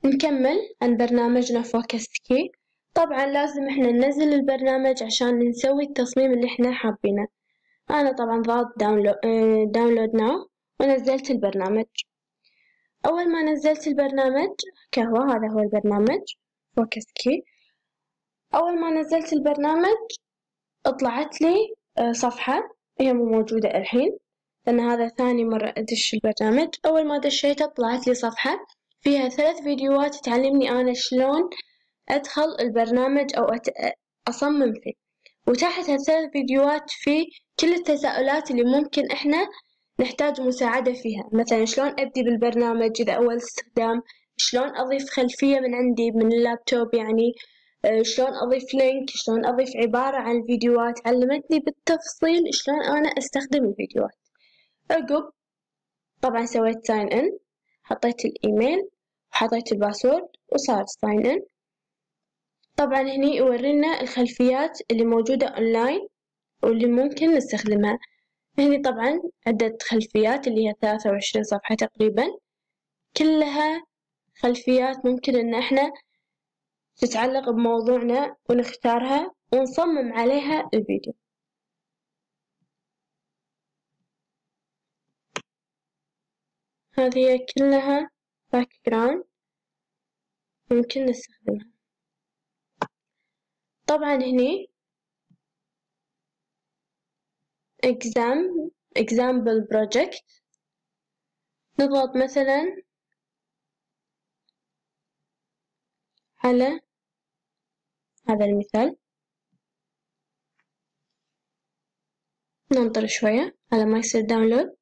نكمل عن برنامجنا فوكسكي. طبعا لازم احنا ننزل البرنامج عشان نسوي التصميم اللي احنا حابينه. انا طبعا ضغطت داونلود ناو ونزلت البرنامج. اول ما نزلت البرنامج كهو، هذا هو البرنامج فوكسكي. اول ما نزلت البرنامج طلعت لي صفحة هي مو موجودة الحين لأن هذا ثاني مرة أدش البرنامج. أول ما دشيتها طلعت لي صفحة فيها 3 فيديوهات تعلمني أنا شلون أدخل البرنامج أو أصمم فيه، وتحتها 3 فيديوهات في كل التساؤلات اللي ممكن إحنا نحتاج مساعدة فيها، مثلا شلون أبدي بالبرنامج إذا أول استخدام، شلون أضيف خلفية من عندي من اللابتوب، يعني شلون أضيف لينك، شلون أضيف عبارة عن الفيديوهات. علمتني بالتفصيل شلون أنا أستخدم الفيديوهات. عقب طبعا سويت ساين إن، حطيت الإيميل وحطيت الباسورد وصار ساين إن. طبعا هني يورينا الخلفيات اللي موجودة أونلاين واللي ممكن نستخدمها. هني طبعا عدة خلفيات اللي هي 23 صفحة تقريبا، كلها خلفيات ممكن إن احنا تتعلق بموضوعنا ونختارها ونصمم عليها الفيديو. هذه كلها باك جراوند ممكن نستخدمها. طبعا هني example project، نضغط مثلا على هذا المثال، ننطر شوية على ما يصير داونلود.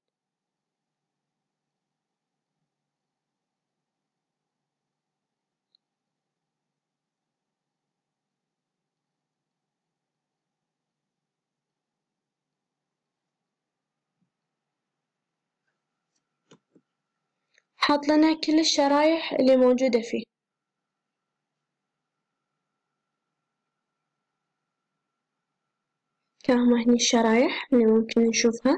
حاط لنا كل الشرايح اللي موجودة فيه. كما هني الشرايح اللي ممكن نشوفها.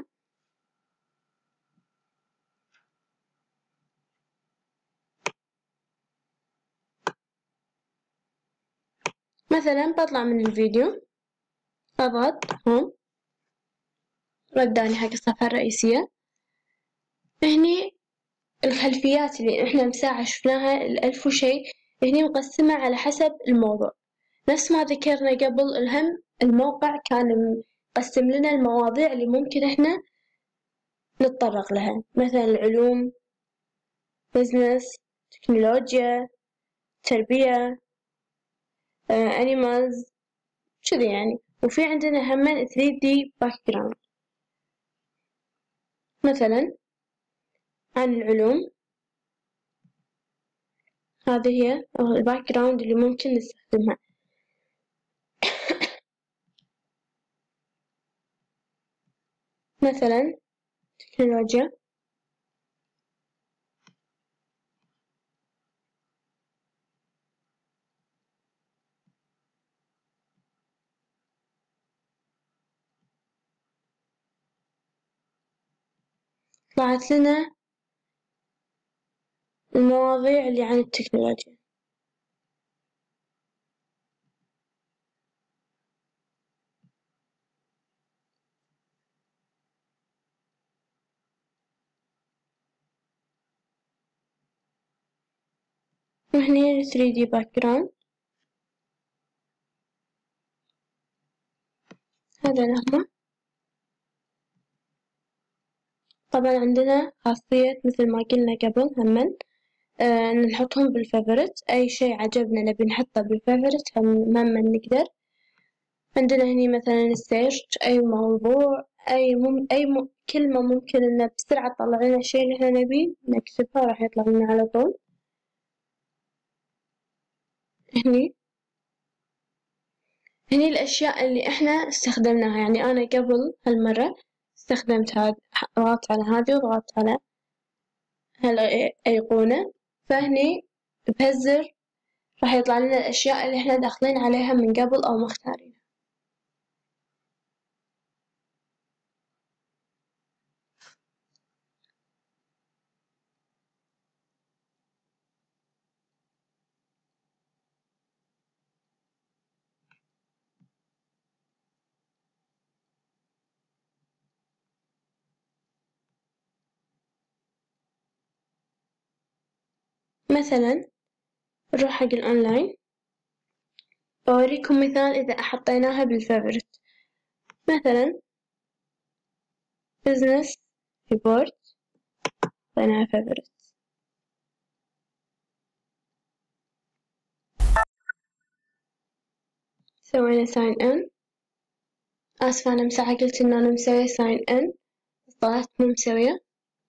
مثلا بطلع من الفيديو، أضغط هوم، رداني حق الصفحة الرئيسية. هني الخلفيات اللي احنا مساعة شفناها الألف وشي، هني مقسمة على حسب الموضوع. نفس ما ذكرنا قبل، الهم الموقع كان مقسم لنا المواضيع اللي ممكن احنا نتطرق لها، مثلا العلوم، بزنس، تكنولوجيا، تربية، animals كذا يعني. وفي عندنا همًا 3D background، مثلا عن العلوم، هذه هي الباك جراوند اللي ممكن نستخدمها. مثلا تكنولوجيا، طلعت لنا المواضيع اللي عن التكنولوجيا. وهني 3D background، هذا لهم. طبعا عندنا خاصية مثل ما قلنا قبل همًا نحطهم بالفيفورت، أي شيء عجبنا نبي نحطه بالفيفورت همًا نقدر. عندنا هني مثلا السيرش، أي موضوع، كلمة ممكن إنه بسرعة تطلع لنا الشيء اللي احنا نبيه نكتبها راح يطلع لنا على طول. هني الأشياء اللي احنا استخدمناها، يعني أنا قبل هالمرة استخدمت ضغطت على هذه وضغطت على هالأيقونة، فهني بهالزر راح يطلع لنا الأشياء اللي احنا داخلين عليها من قبل أو مختارينها. مثلا نروح حق الأونلاين، بوريكم مثال إذا حطيناها بالفيفورت. مثلا business report حطيناها فيفورت. سوينا sign in. آسفة أنا مساحة قلت إن أنا مسوية sign in، طلعت مو مسوية،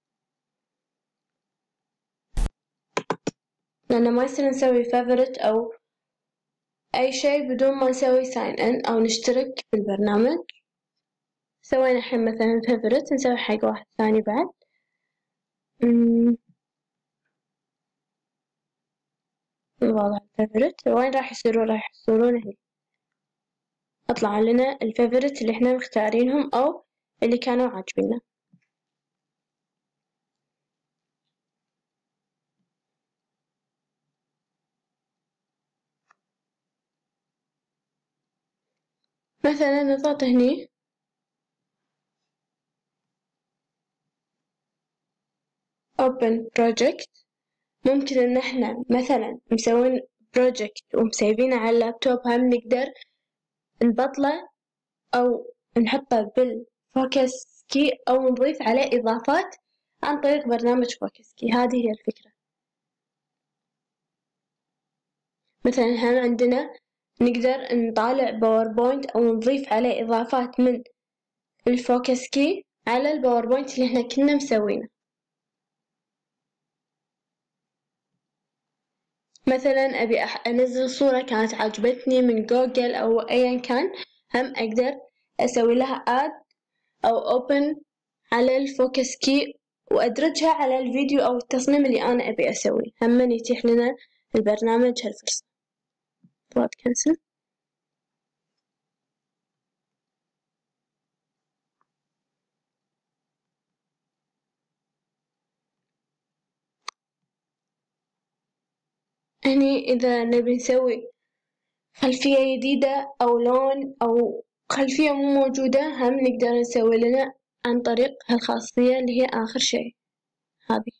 لأن ما يصير نسوي favorite أو أي شيء بدون ما نسوي sign in أو نشترك بالبرنامج. سوينا الحين مثلا favorite، نسوي حق واحد ثاني بعد. نضغط على favorite، وين راح يصيرون هنا، أطلع لنا الفيفورت اللي إحنا مختارينهم أو اللي كانوا عاجبيننا. مثلا نضغط هني open project. ممكن إن إحنا مثلا مسوين project ومسيبينه على اللابتوب، هم نقدر نبطله أو نحطه بالفوكسكي أو نضيف عليه إضافات عن طريق برنامج فوكسكي. هذه هي الفكرة. مثلا هم عندنا نقدر نطالع باوربوينت أو نضيف عليه إضافات من الفوكسكي على الباوربوينت اللي احنا كنا مسوينه. مثلا أبي أنزل صورة كانت عجبتني من جوجل أو أيا كان، هم أقدر أسوي لها add أو open على الفوكسكي وأدرجها على الفيديو أو التصميم اللي أنا أبي أسويه. هم يتيح لنا البرنامج هالفرصة. ضغط cancel. هني إذا نبي نسوي خلفية جديدة أو لون أو خلفية مو موجودة، هم نقدر نسوي لنا عن طريق هالخاصية اللي هي آخر شيء هذه.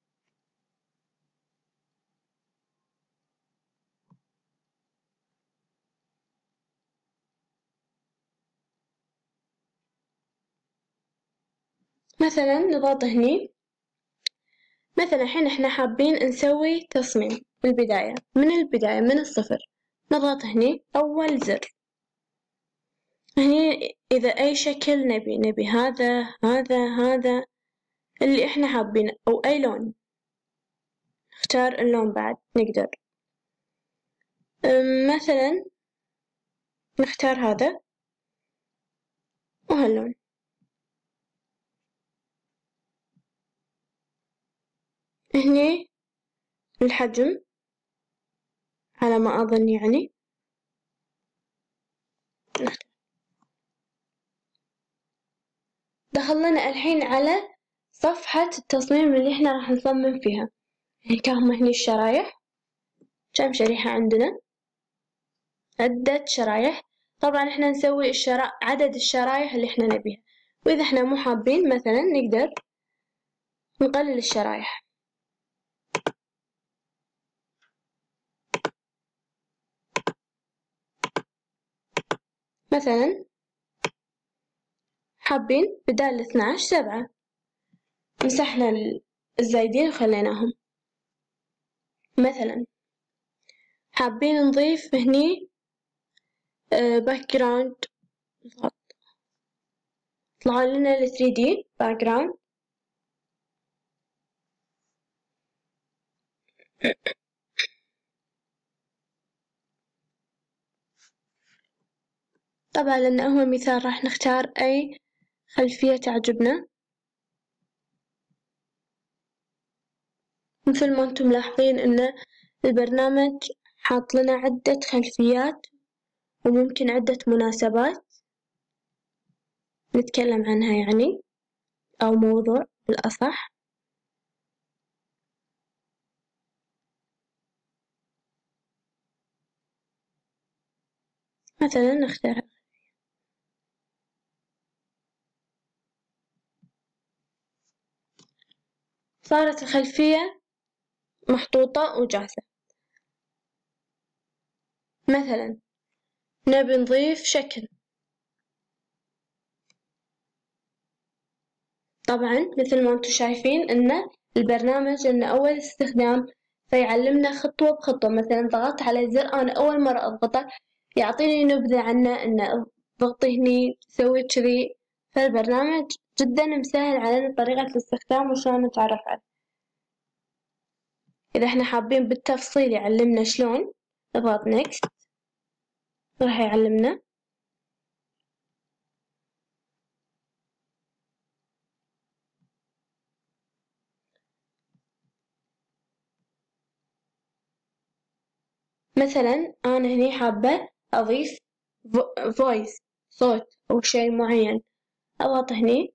مثلا نضغط هني. مثلا الحين احنا حابين نسوي تصميم من البداية من الصفر. نضغط هني أول زر. هني إذا أي شكل نبي هذا اللي احنا حابينه أو أي لون، نختار اللون بعد نقدر. مثلا نختار هذا وهاللون. هني الحجم على ما أظن يعني نختار. دخلنا الحين على صفحة التصميم اللي احنا راح نصمم فيها. يعني كهم هني الشرايح، كم شريحة عندنا؟ عدة شرايح. طبعا احنا نسوي عدد الشرايح اللي احنا نبيها، وإذا احنا مو حابين مثلا نقدر نقلل الشرايح. مثلا حابين بدال 12 7، مسحنا الزايدين وخليناهم. مثلا حابين نضيف هني باك جراوند، طلع لنا ال 3D باك جراوند. طبعا لأن هو مثال راح نختار أي خلفية تعجبنا. مثل ما انتم ملاحظين إن البرنامج حاط لنا عدة خلفيات وممكن عدة مناسبات نتكلم عنها يعني، أو موضوع بالأصح. مثلا نختار صارت الخلفية محطوطة وجاهزة. مثلا نبي نضيف شكل، طبعا مثل ما انتم شايفين ان البرنامج انه اول استخدام فيعلمنا خطوة بخطوة. مثلا ضغطت على زر انا اول مرة اضغطه يعطيني نبذة عنه انه ضغطي هني سوي كذي. فالبرنامج جدا مسهل علينا طريقة الاستخدام وشلون نتعرف عليه. اذا احنا حابين بالتفصيل يعلمنا شلون نضغط next راح يعلمنا. مثلا أنا هني حابة أضيف voice صوت أو شيء معين، أضغط هني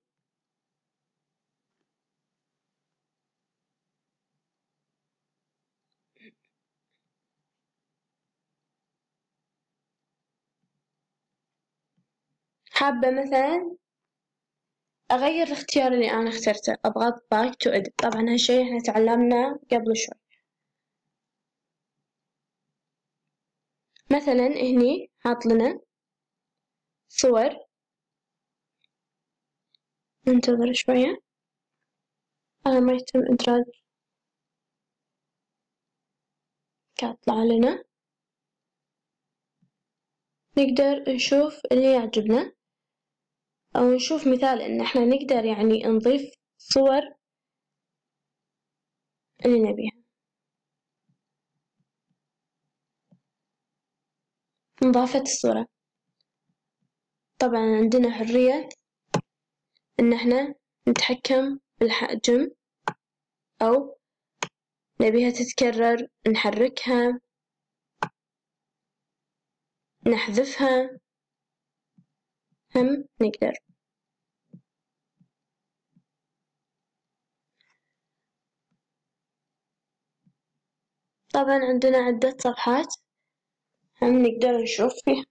حابة مثلا أغير الاختيار اللي أنا اخترته، أضغط back to edit. طبعا هالشي احنا تعلمناه قبل شوي. مثلا هني حاط لنا صور، ننتظر شوية على ما يتم إدراج كاطلع لنا. نقدر نشوف اللي يعجبنا أو نشوف مثال إن احنا نقدر يعني نضيف صور اللي نبيها. انضافت الصورة. طبعا عندنا حرية إن احنا نتحكم بالحجم أو نبيها تتكرر نحركها نحذفها هم نقدر. طبعا عندنا عدة صفحات هم نقدر نشوف فيها.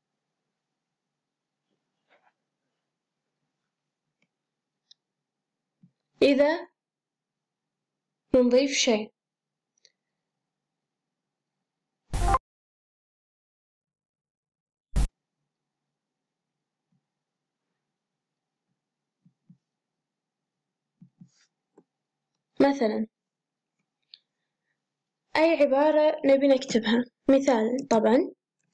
إذا نضيف شيء مثلا أي عبارة نبي نكتبها، مثال طبعا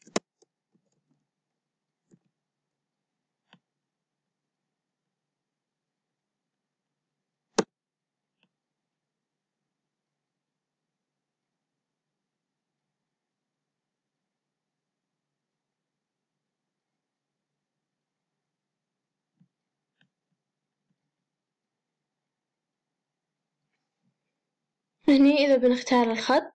هني إذا بنختار الخط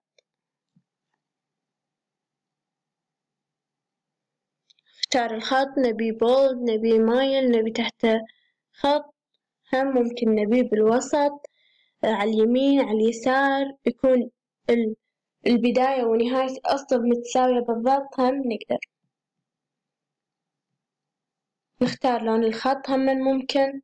اختار الخط، نبي بولد نبي مايل نبي تحته خط، هم ممكن نبي بالوسط على اليمين على اليسار يكون البداية ونهاية السطر متساوية بالضبط. هم نقدر نختار لون الخط هم ممكن.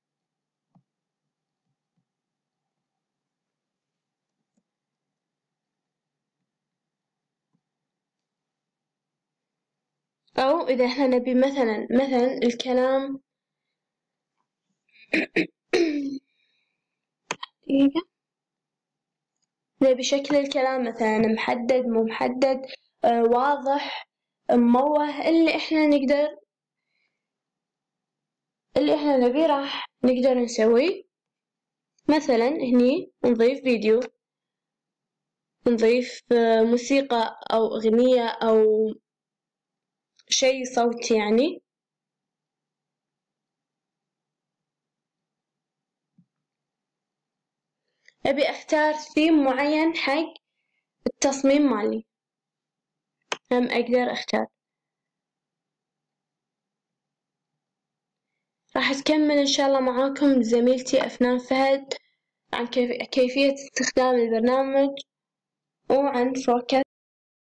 أو إذا إحنا نبي مثلا الكلام نبي شكل الكلام مثلا محدد مو محدد واضح مموه، اللي إحنا نبي راح نقدر نسوي. مثلا هني نضيف فيديو، نضيف موسيقى أو أغنية أو شيء صوتي يعني. أبي أختار ثيم معين حق التصميم مالي هم أقدر أختار. راح تكمل إن شاء الله معاكم زميلتي أفنان فهد عن كيفية استخدام البرنامج وعن فوكس.